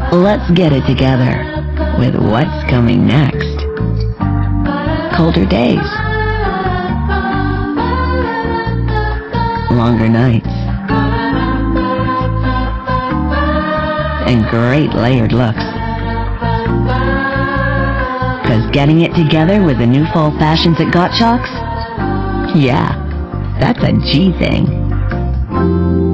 Let's get it together with what's coming next. Colder days, longer nights, and great layered looks. 'Cause getting it together with the new fall fashions at Gottschalks? Yeah, that's a G thing.